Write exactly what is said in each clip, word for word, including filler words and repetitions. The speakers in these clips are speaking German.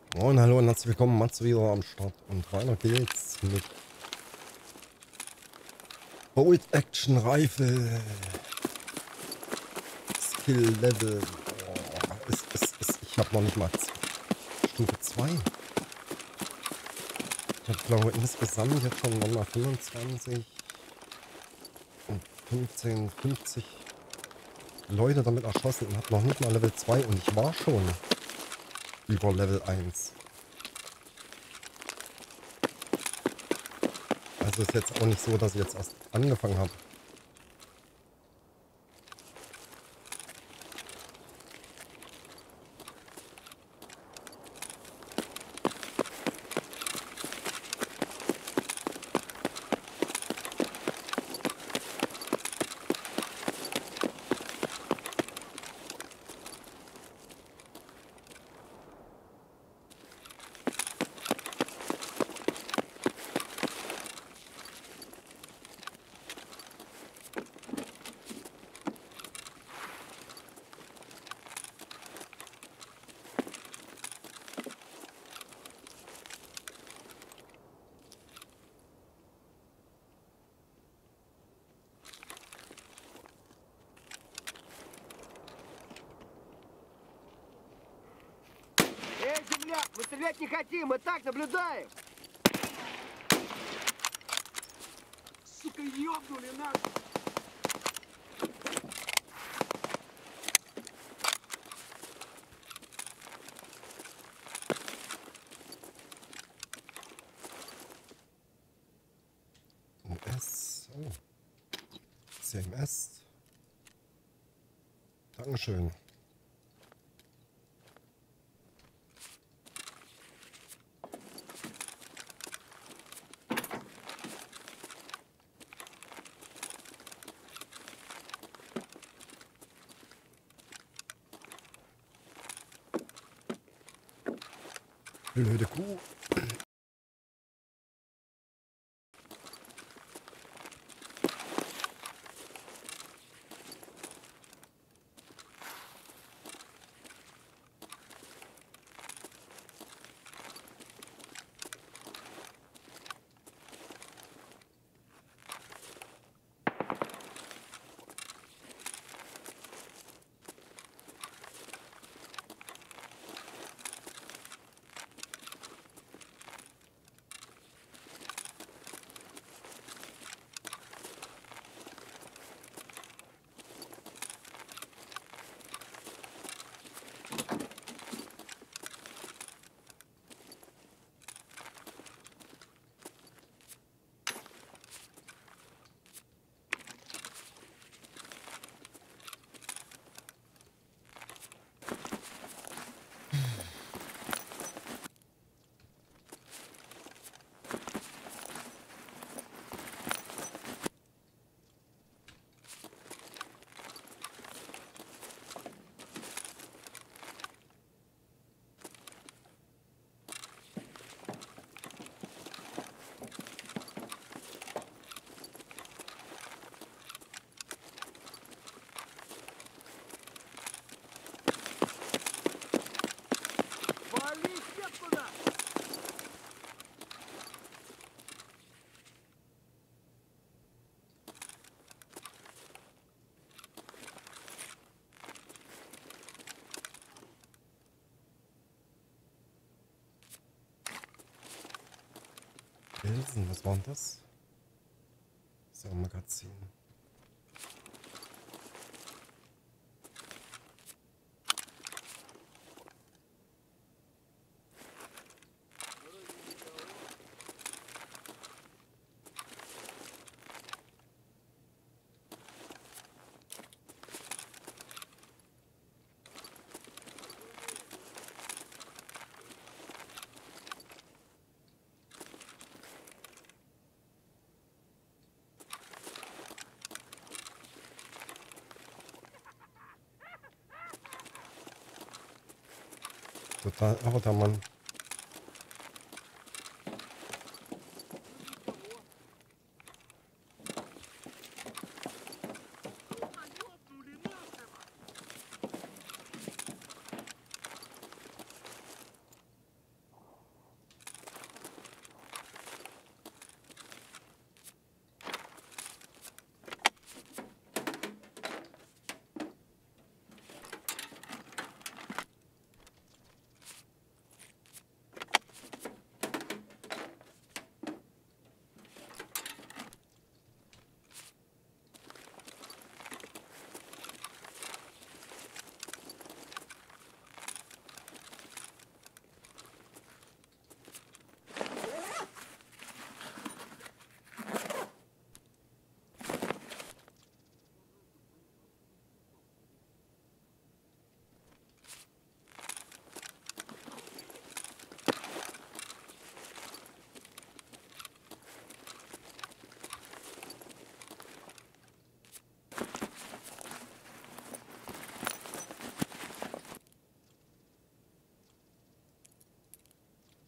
Moin, hallo und herzlich willkommen, Mats wieder am Start. Und weiter geht's mit Bolt Action Rifle. Skill Level. Oh, ist, ist, ist, ich habe noch nicht mal Stufe zwei. Ich habe glaube insgesamt jetzt schon nochmal fünfundzwanzig und fünfzehn, fünfzig Leute damit erschossen und habe noch nicht mal Level zwei und ich war schon über Level eins. Also ist jetzt auch nicht so, dass ich jetzt erst angefangen habe. Эй, земля, мы стрелять не хотим, мы так наблюдаем. Сука, ёбнули нас. S. Oh. C M S. Dankeschön. Blöde Kuh. Вали всех туда. Pilsen, was war denn das? So, Magazin. Total irrer Mann.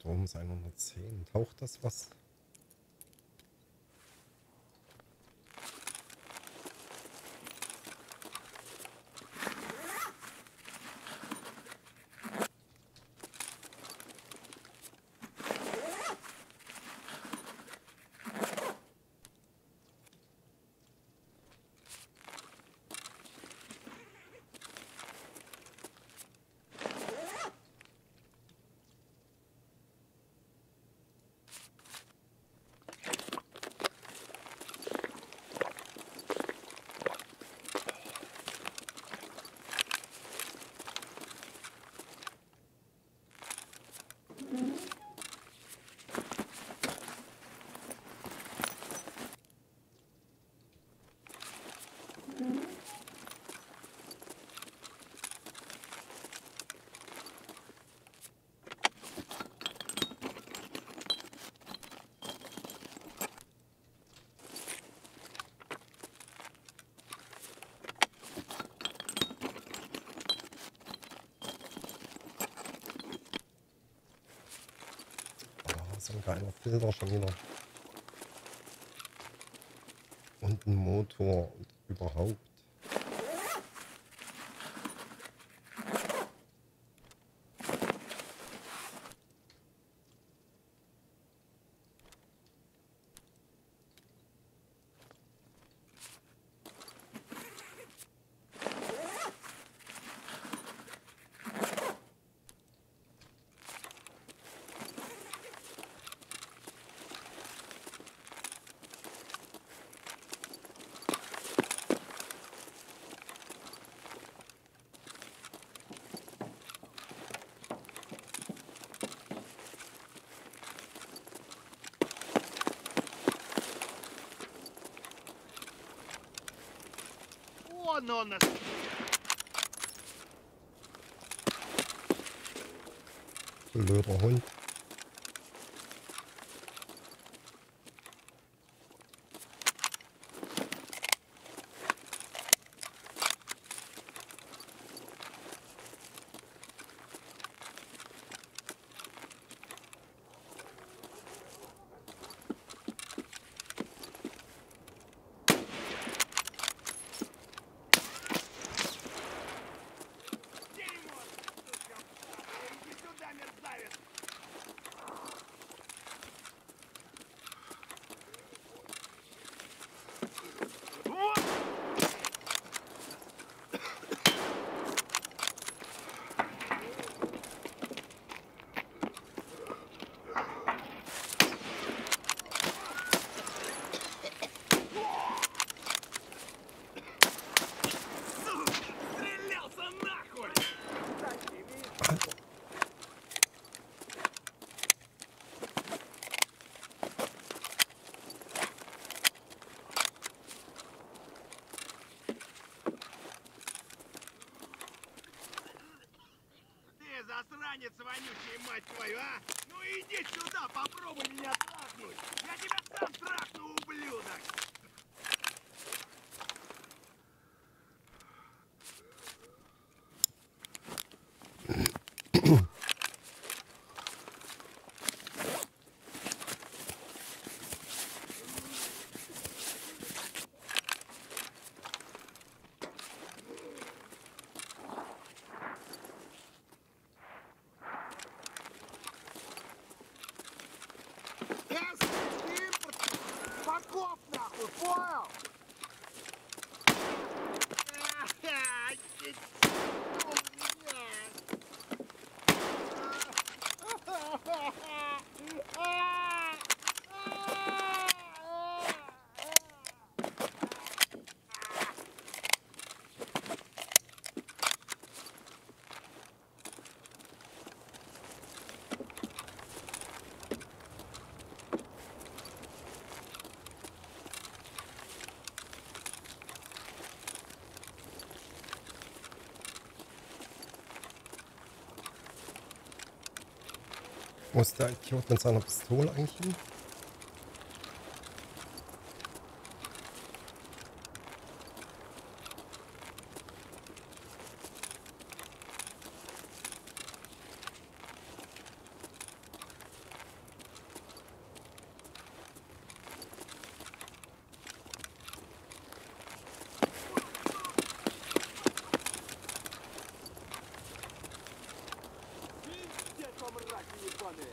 Strom ist hundertzehn. Taucht das was? So ein geiler Filter schon wieder. Und ein Motor und überhaupt. Вон он нас. Blöder Hund. Дерьмо! Иди сюда, мерзавец! Вот! Стрелялся нахуй! Ты засранец вонючий, мать твою, а? Ну иди сюда, попробуй меня трахнуть! Я тебя сам трахну, ублюдок! Боков нахуй, понял? Wo ist der Idiot mit seiner Pistole eigentlich hin? ебаные!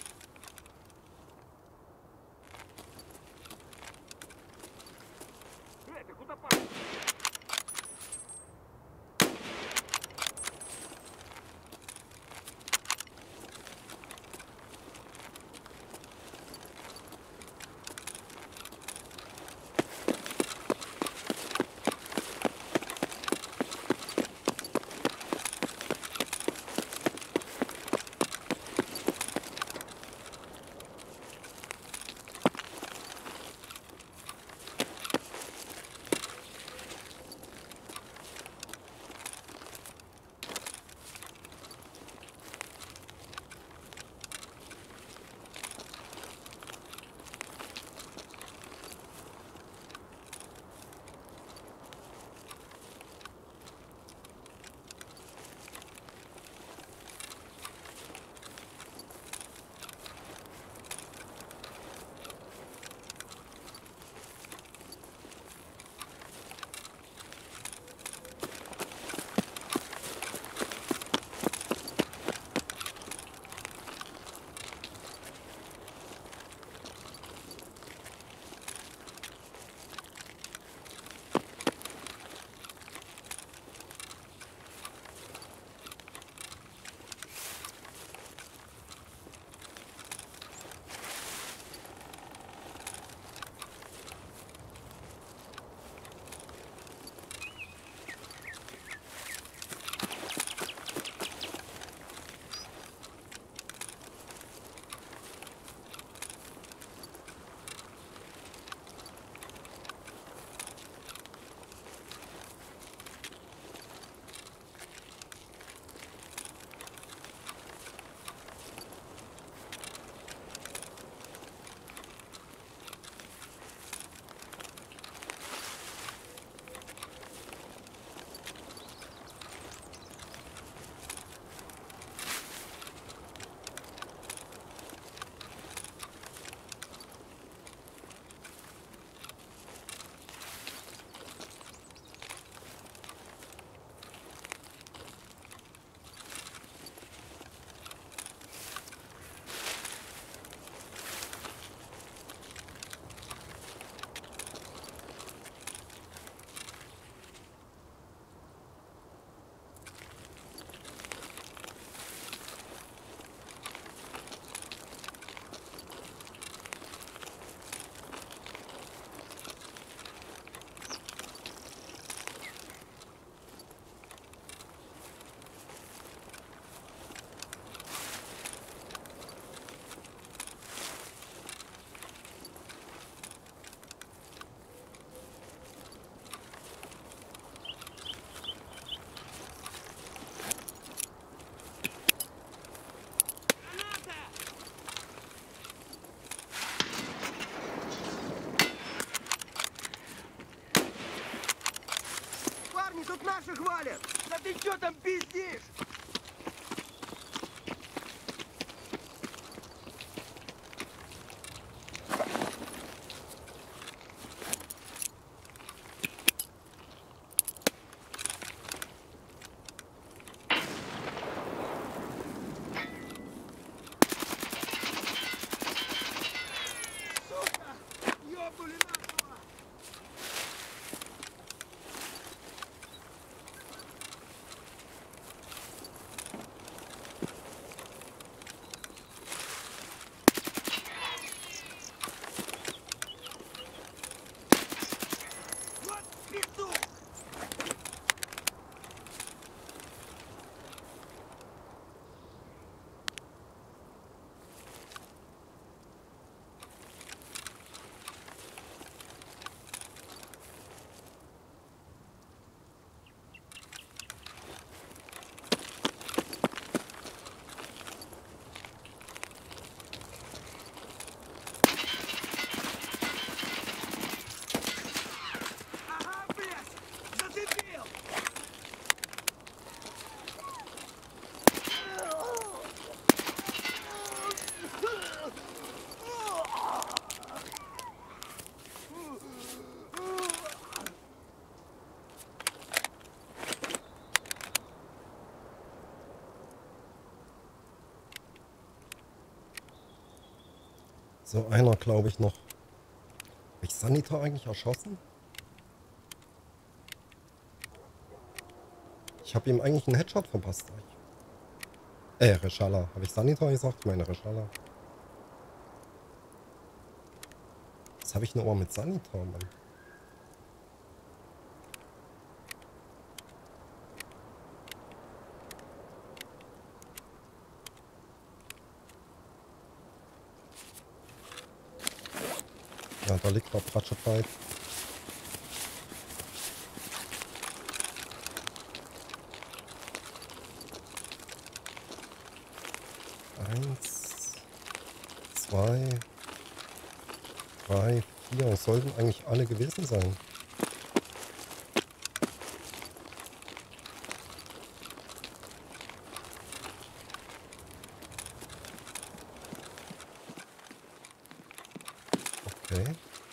Эй, ты куда пошел? Тут наших валят! Да ты что там пиздишь? Сука! Ёбнули нашего! So einer, glaube ich, noch. Habe ich Sanitar eigentlich erschossen? Ich habe ihm eigentlich einen Headshot verpasst. Äh, Reshala. Habe ich Sanitar gesagt? Ich meine Reshala. Was habe ich nur mal mit Sanitar, Mann? Ja, da liegt noch Pratschefeit. Eins, zwei, drei, vier. Sollten eigentlich alle gewesen sein. Okay.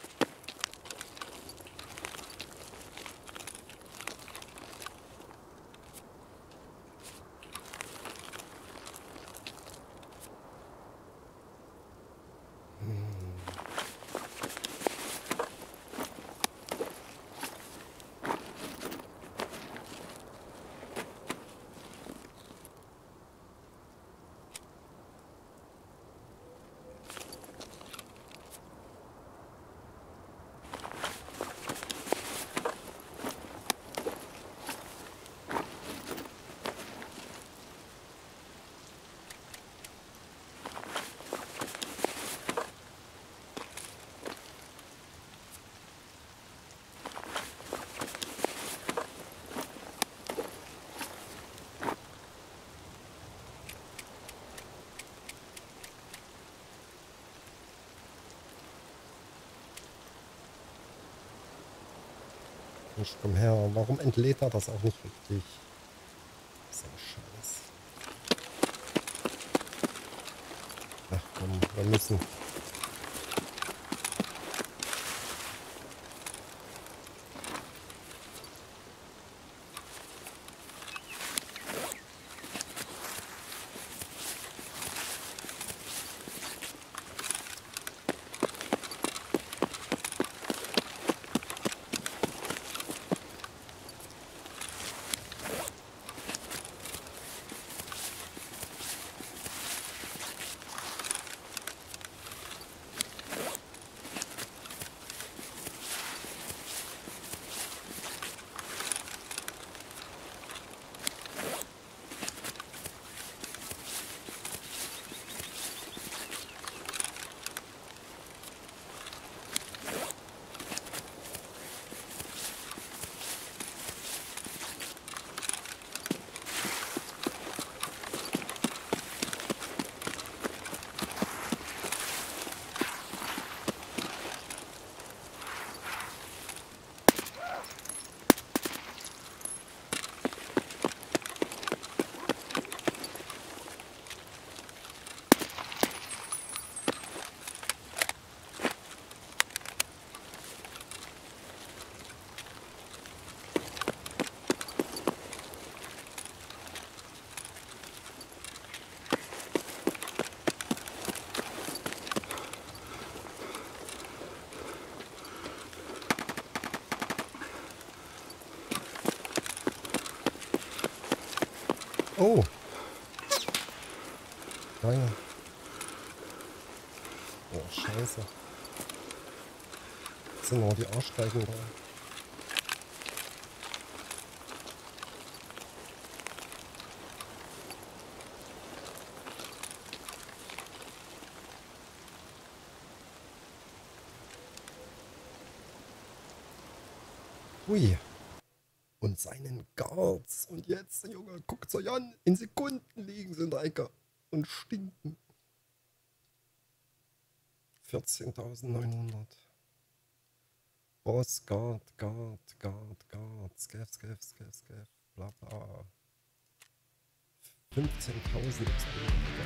Ich komm her. Warum entlädt er das auch nicht richtig? So Scheiß. Ach komm, wir müssen. Oh. Geil. Oh, scheiße. Jetzt sind noch die Arschgeigen da. Hui. Und seinen Guards. Und jetzt, Junge, guckt's euch an. In Sekunden liegen sie in der Ecke. Und stinken. vierzehntausendneunhundert. Boss, Guard, Guard, Guard, Guard. Scav, Scav, Scav, Scav. Bla bla. fünfzehntausend X P.